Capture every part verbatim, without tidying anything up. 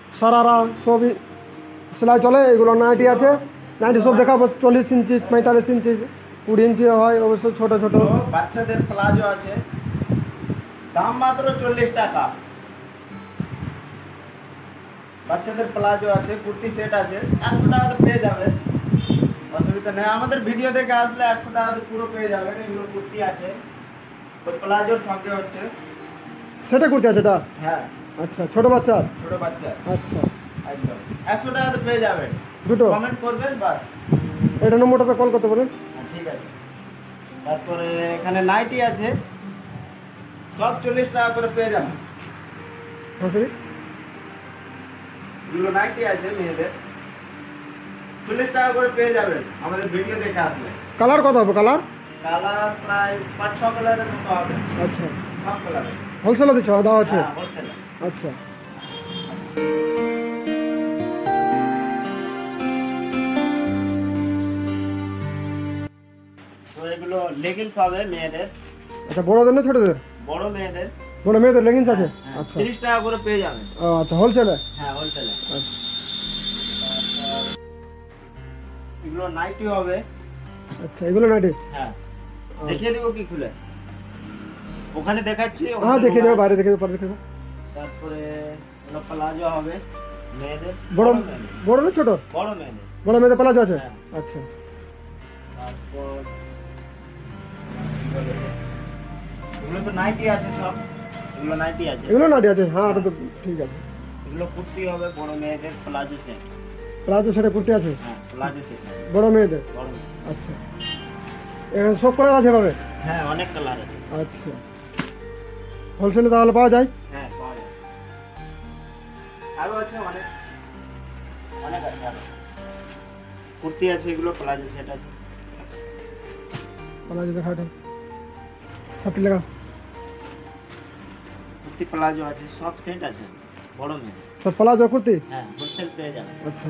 সারারা সবই সেলাই চলে। এগুলো নাইটি আছে, নাইটি সব দেখাবো চল্লিশ ইঞ্চি, পঁয়তাল্লিশ ইঞ্চি, কুড়ি ইঞ্চি হয়, অবশ্য ছোটো ছোটো। বাচ্চাদের প্লাজো আছে, দাম মাত্র চল্লিশ টাকা। বাচ্চাদের প্লাজো আছে, কুর্তি সেট আছে, একশো টাকাতে পেয়ে যাবে, অসুবিধা নেই। আমাদের ভিডিও দেখে আসলে একশো টাকাতে পুরো পেয়ে যাবেন। এগুলো কুর্তি আছে, তো প্লাজোর সঙ্গে হচ্ছে সেটা কুর্তি আছে এটা। হ্যাঁ আচ্ছা, ছোটো বাচ্চার। ছোটো বাচ্চা, আচ্ছা, একদম একশো টাকাতে পেয়ে যাবেন। দুটো কমেন্ট করবেন বাস। এটা নম্বরটাতে কল করতে পারেন। ঠিক আছে। তারপরে এখানে নাইটি আছে, সব চল্লিশ টাকা করে পেয়ে যাবেন। হ্যাঁ স্যার, এগুলো নাইটি আছে মেয়েদের, চল্লিশ টাকা করে পেয়ে যাবেন আমাদের ভিডিও দেখে আসলে। কালার কত হবে? কালার কালার প্রায় পাঁচ ছ কালারের মতো হবে। আচ্ছা, সব কালারের। হোলসেলও দিচ্ছ? দেওয়া আছে। হ্যাঁ, wholesale। আচ্ছা, তো এগুলো লেগিংস হবে মেয়েদের। আচ্ছা, বড়দের না ছোটদের? বড় মেয়েদের। বড় মেয়েদের লেগিংস আছে? আচ্ছা, তিরিশ টাকা করে পেয়ে যাবেন। ও আচ্ছা, হোলসেলে? হ্যাঁ, হোলসেলে। আচ্ছা, এগুলো নাইটি হবে। আচ্ছা, এগুলো নাইটি? হ্যাঁ, দেখিয়ে দেবো কি খুলে? ওখানে দেখাচ্ছি। হ্যাঁ, দেখিয়ে দেবো, বাইরে দেখে দেবো, পরে দেখে দেবো। তারপরে এগুলো প্লাজো হবে মেয়েদের। বড় বড় না ছোট? বড় মেয়েদের। বড় মেয়েদের প্লাজো আছে? হ্যাঁ। আচ্ছা, তারপর এগুলো তো নাইটি আছে সব। এগুলো নাইটি আছে। এগুলো নাইটি আছে? হ্যাঁ, এটা তো ঠিক আছে। এগুলো কুর্তি হবে বড় মেয়েদের, প্লাজো সেট। প্লাজো সেটা কুর্তি আছে? হ্যাঁ, প্লাজো সেট বড় মেয়েদের। বড় মেয়ে। আচ্ছা, এখানে সব কালার আছে পাবে? হ্যাঁ, অনেক কালার আছে। আচ্ছা, হোলসেলে তাহলে পাওয়া যায়? হ্যাঁ, পাওয়া যায়। আরো আছে অনেক, অনেক আছে আরো। কুর্তি আছে, এগুলো প্লাজো সেট আছে। প্লাজো দেখা এটা সবটি লাগা। কুর্তি প্লাজো আছে, সব সেট আছে বড় মেয়ে। সব প্লাজো কুর্তি? হ্যাঁ, হোলসেল পেয়ে যাবেন। আচ্ছা,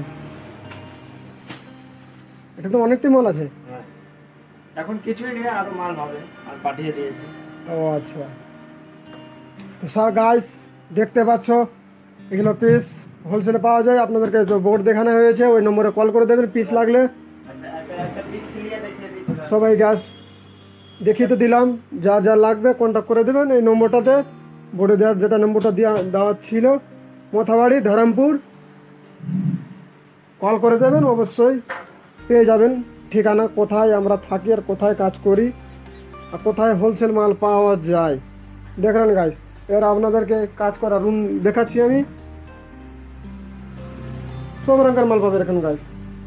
এটা তো অনেকটাই মাল আছে। হ্যাঁ, এখন কিছুই নেই, আরো মাল হবে, আর পাঠিয়ে দিয়েছি। ও আচ্ছা, তো সব গাইস দেখতে পাচ্ছ এগুলো পিস হোলসেলে পাওয়া যায়। আপনাদেরকে যে বোর্ড দেখানো হয়েছে ওই নম্বরে কল করে দেবেন পিস লাগলে। একটা একটা পিস সিলিয়ে দেখিয়ে দিচ্ছি। সবাই গ্যাস দেখিয়ে তো দিলাম, যার যার লাগবে কন্ট্যাক্ট করে দেবেন এই নম্বরটাতে। বোর্ডে দেওয়ার যেটা নম্বরটা দেওয়া দেওয়া ছিল, মোথাবাড়ি, ধরমপুর, কল করে দেবেন, অবশ্যই পেয়ে যাবেন। ঠিকানা কোথায় আমরা থাকি আর কোথায় কাজ করি আর কোথায় হোলসেল মাল পাওয়া যায়। দেখলেন গাইস, এবার আপনাদেরকে কাজ করা রুম দেখাচ্ছি আমি। সব রকমের মাল পাবেন এখানে guys.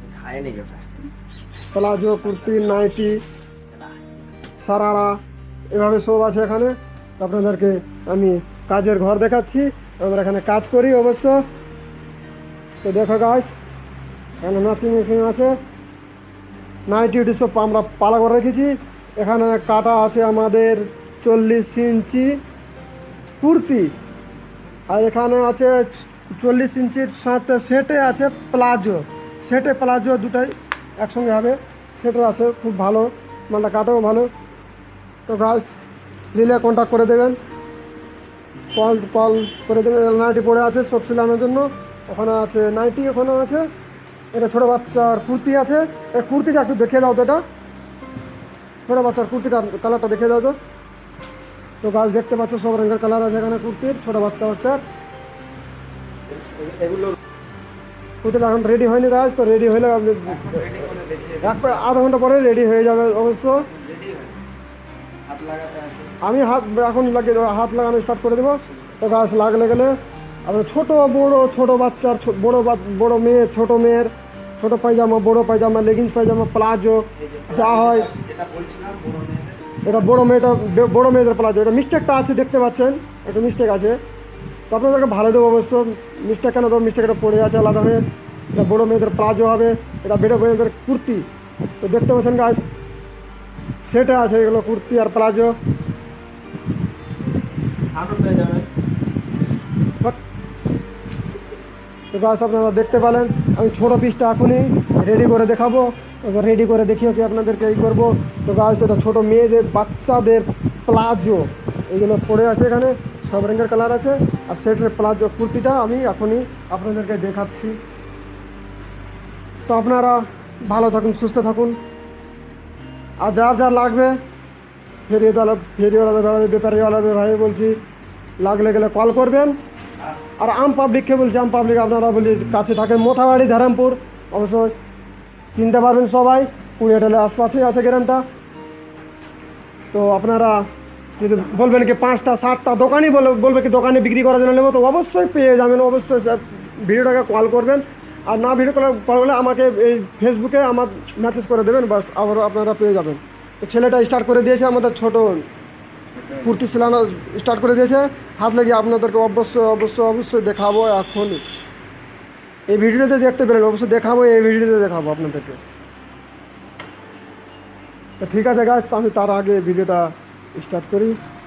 Palazzo, kurti, nightie, sharara, এভাবে সব আছে এখানে। আপনাদেরকে আমি কাজের ঘর দেখাচ্ছি, আমরা এখানে কাজ করি অবশ্য। তো দেখো গাইস, এখানে মেশিন মেশিন আছে, নাইটি উটি সব আমরা পালা করে রেখেছি। এখানে কাটা আছে আমাদের চল্লিশ ইঞ্চি কুর্তি, আর এখানে আছে চল্লিশ ইঞ্চির সাথে সেটে আছে প্লাজো। সেটে প্লাজো দুটাই একসঙ্গে হবে। সেটার আছে, খুব ভালো মালটা, কাটাও ভালো। তো গাছ নিলে কন্ট্যাক্ট করে দেবেন, কল কল করে দেবেন। নাইটি পড়ে আছে সব সিলানোর জন্য। ওখানে আছে নাইটি, ওখানে আছে এটা ছোটো বাচ্চার কুর্তি আছে। এই কুর্তিটা একটু দেখে দাও তো, এটা ছোটো বাচ্চার কুর্তিটা কালারটা দেখে দাও তো। তো গাছ দেখতে পাচ্ছ সব রঙের কালার আছে এখানে কুর্তির, ছোটো বাচ্চা বাচ্চার। এগুলো কুর্তিটা এখন রেডি হয়নি গাছ, তো রেডি হলে এক আধা ঘন্টা পরে রেডি হয়ে যাবে অবশ্য। আমি হাত এখন লাগিয়ে দেবো, হাত লাগানো স্টার্ট করে দেবো। তো গাছ লাগলে গেলে আপনার ছোটো বড়ো, ছোটো বাচ্চার, বড়ো বড়ো মেয়ে, ছোটো মেয়ের ছোটো পায়জামা, বড়ো পায়জামা, লেগিংস পায়জামা, প্লাজো যা হয়। এটা বড়ো মেয়েটা, বড়ো মেয়েদের প্লাজো। এটা মিস্টেকটা আছে দেখতে পাচ্ছেন, একটু মিস্টেক আছে। তো আপনাদেরকে ভালো দেবো অবশ্য। মিস্টেক কেন দেবো, মিস্টেকটা পড়ে আছে আলাদা হয়ে। এটা বড়ো মেয়েদের প্লাজো হবে, এটা বেড়ো মেয়েদের কুর্তি। তো দেখতে পাচ্ছেন গাছ, সেটা আছে এগুলো কুর্তি আর প্লাজো। তো গাছ আপনারা দেখতে পেলেন, আমি ছোটো পিসটা এখনই রেডি করে দেখাবো। এবার রেডি করে দেখিও কি আপনাদেরকে এই করবো। তো গাছ এটা ছোটো মেয়েদের, বাচ্চাদের প্লাজো, এগুলো পড়ে আছে এখানে। সব রঙের কালার আছে। আর সেটের প্লাজো কুর্তিটা আমি এখনই আপনাদেরকে দেখাচ্ছি। তো আপনারা ভালো থাকুন, সুস্থ থাকুন। আর যার যা লাগবে ফেরিওয়ালা ফেরিওয়ালাদের ব্যাপারীওয়ালাদের ভাই বলছি, লাগলে গেলে কল করবেন। আর আম পাবলিককে বলছি, আম পাবলিক আপনারা বলি কাছে থাকেন, মোথাবাড়ি ধারামপুর, অবশ্যই চিনতে পারবেন সবাই, কুড়িয়াটালের আশপাশেই আছে গ্রামটা। তো আপনারা যদি বলবেন কি পাঁচটা সাতটা দোকানই বলে বলবে কি দোকানে বিক্রি করার জন্য নেবো, তো অবশ্যই পেয়ে যাবেন। অবশ্যই স্যার ভিডিওটাকে কল করবেন। আর না ভিডিও কল কল করলে আমাকে এই ফেসবুকে আমার মেসেজ করে দেবেন, বাস আবার আপনারা পেয়ে যাবেন। তো ছেলেটা স্টার্ট করে দিয়েছে, আমাদের ছোটো কুর্তি সিলানো স্টার্ট করে দিয়েছে। হাত লাগিয়ে আপনাদেরকে অবশ্যই অবশ্যই অবশ্যই দেখাবো এখনই। এই ভিডিওতে দেখতে পেলেন, অবশ্যই দেখাবো, এই ভিডিওতে দেখাবো আপনাদেরকে। তো ঠিক আছে গাইস, তো আমি তার আগে ভিডিওটা স্টার্ট করি।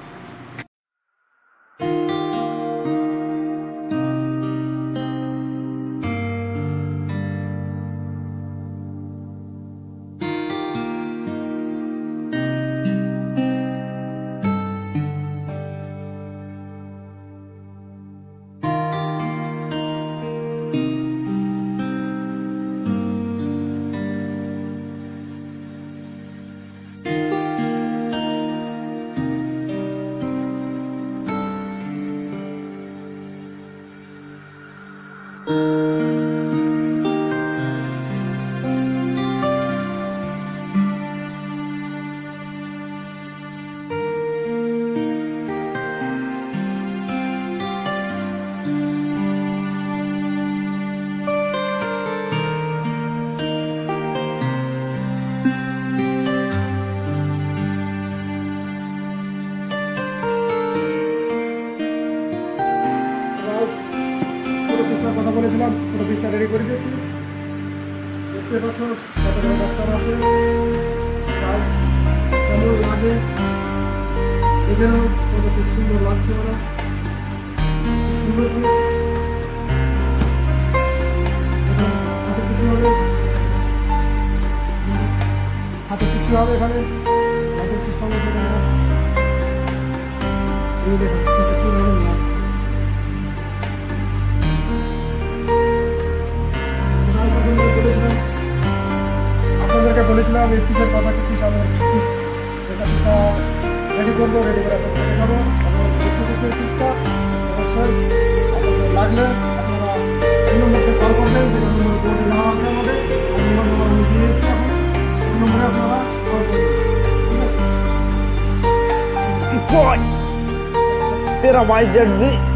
কথা বলেছিলাম, ছোটো পিসটা রেডি করে দিয়েছি। দেখতে পাচ্ছ কতগুলো বাচ্চারা আছে। গাছ কেমন লাগে এখানেও কত কি সুন্দর লাগছে, ওরা সুন্দর পিস। হাতে কিছু হবে, হাতে কিছু হবে এখানে, হাতের সিস্টেম আছে এখানে। এই দেখুন পিসটা কী রকম লাগছে। আপনাদেরকে বলেছিলাম এই পিসের কথা, কি পিস আমি এটা পিসটা রেডি করবো, রেডি করে আপনাদের দেখাবো। আপনারা দেখতে পাচ্ছেন পিসটা, অবশ্যই আপনাদের লাগলে আপনারা এই নম্বরকে কল করবেন, যে নম্বর বোর্ডে দেওয়া আছে আমাদের। এই নম্বর আমি দিয়ে দিচ্ছি, এখন এই নম্বরে আপনারা কল করবেন। तेरा भाई जड़ भी